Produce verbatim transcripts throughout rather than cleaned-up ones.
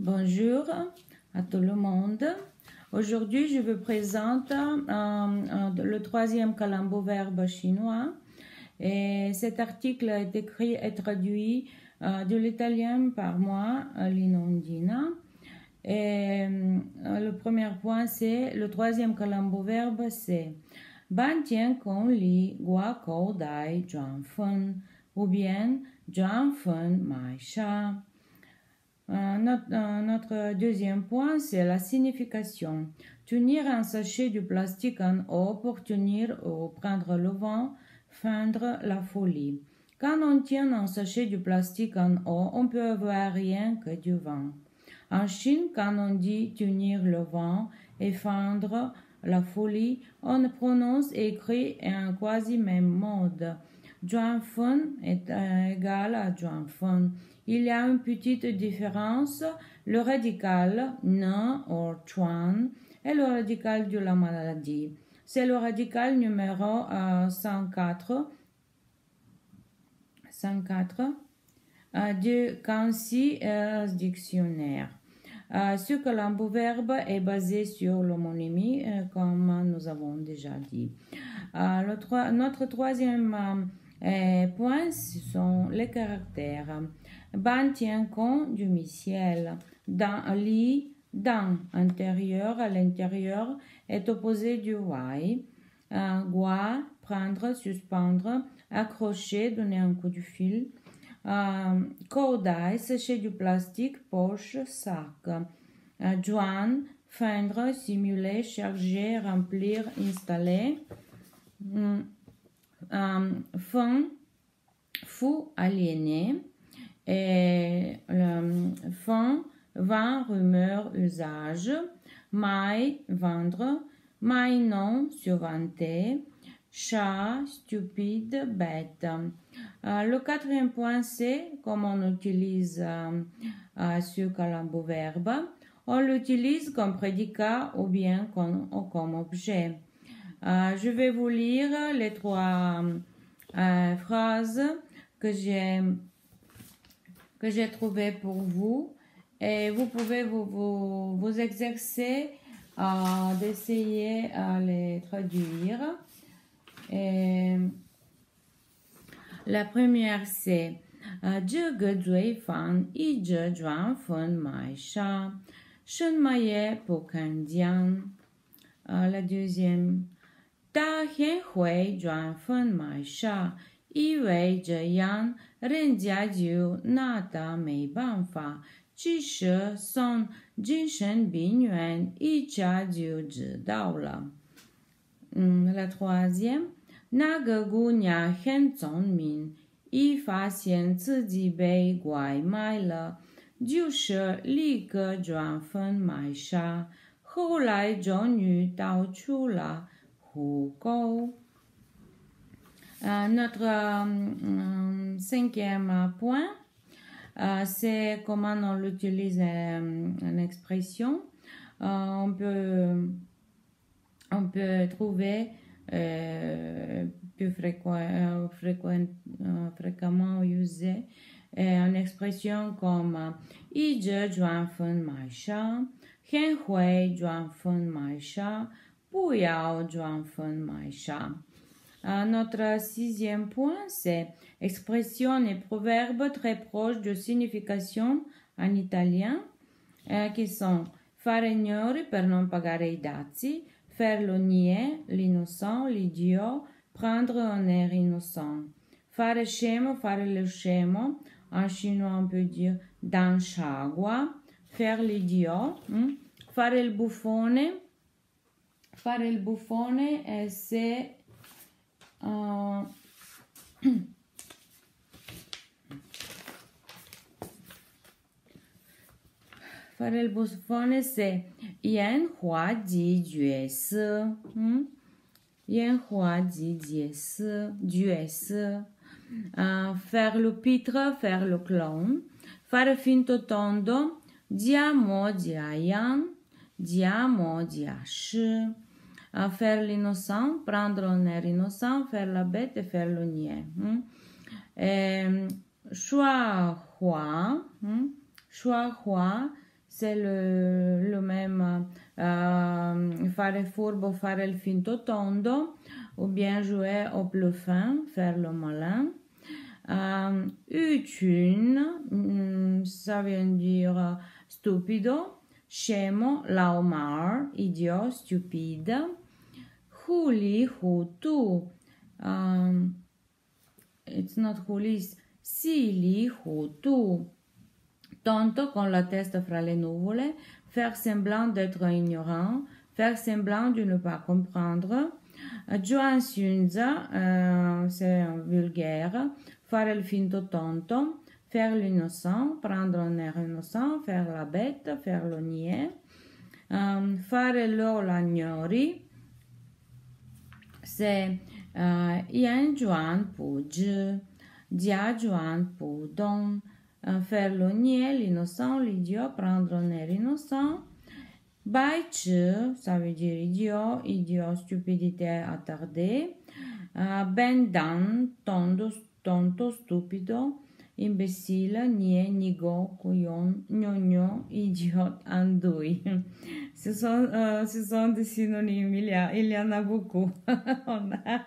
Bonjour à tout le monde. Aujourd'hui, je vous présente euh, euh, le troisième calembour verbe chinois. Et cet article est écrit et traduit euh, de l'italien par moi, Linondina. Et euh, le premier point, c'est le troisième calembour verbe, c'est Ban tian kong li gua kou dai zhuan fen ou bien zhuan fen mai sha. Euh, notre, euh, notre deuxième point, c'est la signification. Tenir un sachet de plastique en eau pour tenir ou prendre le vent, feindre la folie. Quand on tient un sachet de plastique en eau, on peut avoir rien que du vent. En Chine, quand on dit tenir le vent et feindre la folie, on prononce et écrit un quasi-même mode. Zhuan fen est euh, égal à zhuan fen. Il y a une petite différence. Le radical ne ou chuan est le radical de la maladie. C'est le radical numéro euh, cent quatre, cent quatre euh, du Kansi euh, dictionnaire. Euh, ce calembour verbe est basé sur l'homonymie, euh, comme nous avons déjà dit. Euh, le tro- notre troisième euh, point, ce sont les caractères. Ban tient compte du mi-ciel. Dans li, dans, intérieur, à l'intérieur, est opposé du wai. Euh, gua, prendre, suspendre, accrocher, donner un coup de fil. Euh, Kodai, sécher du plastique, poche, sac. Euh, Juan, feindre, simuler, charger, remplir, installer. Mm. Euh, fin, fou, aliéné. Et euh, fin, vin, rumeur, usage. Mai, vendre. Mai non, survanter. Chat, stupide, bête. Euh, le quatrième point, c'est comment on utilise euh, euh, ce calembour verbe. On l'utilise comme prédicat ou bien comme, ou comme objet. Euh, je vais vous lire les trois euh, phrases que j'ai que j'ai trouvées pour vous et vous pouvez vous, vous, vous exercer euh, d'essayer à les traduire. Et la première, c'est Je ge zui fan yi zhe zhuan fen mai sha, shen ma ye po kan jian. La deuxième, Da hian hui zhuan fen mai sha, yi wei zhe yang, ren jia jiu na da mei ban fa, ji shi song, jin shen bin yuan, yi jia jiu zhi dao le. La troisième, 那个姑娘很聪明，一发现自己被拐卖了，就是立刻转分买杀，后来终于逃出了虎沟。Euh, notre euh, cinquième point, euh, c'est comment on utilise euh, une expression. Euh, on peut, on peut trouver Euh, plus fréquent, euh, fréquent, euh, fréquemment usé euh, une expression comme yi zhe zhuan fen mai sha, hen hui zhuan fen mai sha, bu yao zhuan fen mai sha. Euh, notre sixième point, c'est expression et proverbe très proches de signification en italien, euh, qui sont fare ignori per non pagare i dazi, faire le niais, l'innocent, l'idiot, prendre un air innocent. Fare scemo, fare le scemo, en chinois on peut dire dan shagua, faire l'idiot. Hm? Fare il buffone, fare il buffone, c'est euh, fare il buffone, c'est yan hua ji jue se. Yan hua ji jue se. Jue se. Uh, faire le pitre, faire le clown. Fare finto tondo. Dia mo dia yan. Dia mo dia shi. Uh, faire l'innocent, prendre un air innocent, faire la bête et faire le niais. Shui hua. Shui hua. c'est le, le même euh, fare furbo, fare il finto tondo, ou bien jouer au plus fin, faire le malin. Euh, Uchun, ça veut dire stupido. Scemo, laumar, idiot, stupide. Huli, hutu. Um, it's not huli, it's silly, hutu. Tonto con la testa fra le nuvole, faire semblant d'être ignorant, faire semblant de ne pas comprendre. Joan Sunza, euh, c'est vulgaire, faire il finto tonto, faire l'innocent, prendre un air innocent, faire la bête, faire le niais. Um, fare lo l'agnori, c'est euh, Yan Juan Puj, Dia Juan Pudong. Uh, faire le niais, l'innocent, l'idiot, prendre un air innocent. Bai Chi, ça veut dire idiot, idiot, stupidité attardée. Uh, ben Dan, tondo, tonto, stupido. Imbécile, niais, nigo, couillon, gnogno, idiot, andouille. Ce sont, euh, ce sont des synonymes, il y, a, il y en a beaucoup. On a.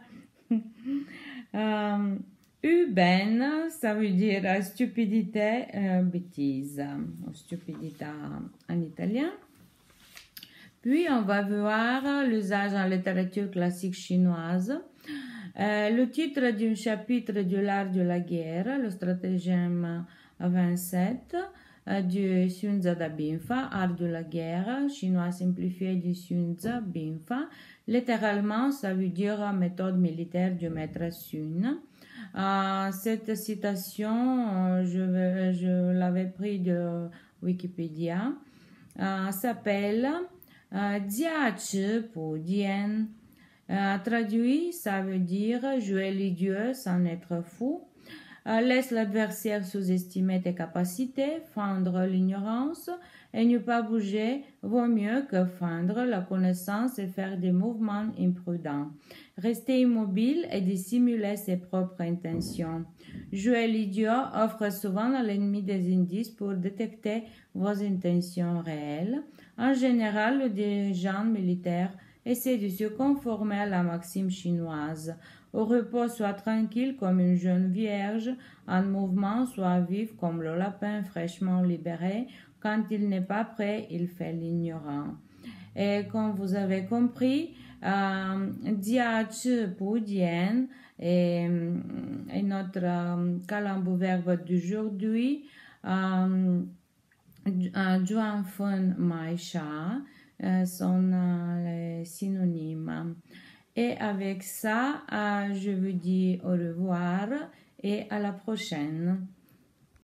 um, Uben, ça veut dire stupidité, euh, bêtise, stupidità en italien. Puis, on va voir l'usage en littérature classique chinoise. Euh, le titre d'un chapitre de l'art de la guerre, le stratagème vingt-sept euh, du Xunzi da Binfa, art de la guerre, chinois simplifié du Xunzi Binfa. Littéralement, ça veut dire méthode militaire du maître Sun. Euh, cette citation, euh, je, je l'avais pris de Wikipédia, euh, s'appelle euh, Jia Chi Pu Dian. Euh, traduit, ça veut dire jouer l'idiot sans être fou. Euh, laisse l'adversaire sous-estimer tes capacités, feindre l'ignorance et ne pas bouger vaut mieux que feindre la connaissance et faire des mouvements imprudents. Rester immobile et dissimuler ses propres intentions. Jouer l'idiot offre souvent à l'ennemi des indices pour détecter vos intentions réelles. En général, le dirigeant militaire essaie de se conformer à la maxime chinoise. Au repos, sois tranquille comme une jeune vierge. En mouvement, sois vif comme le lapin fraîchement libéré. Quand il n'est pas prêt, il fait l'ignorant. Et comme vous avez compris, euh, Dia Chi Pu Dian est, est notre euh, calembour verbe d'aujourd'hui. Euh, Juan Fun Mai Sha euh, sont euh, les synonymes. Et avec ça, euh, je vous dis au revoir et à la prochaine.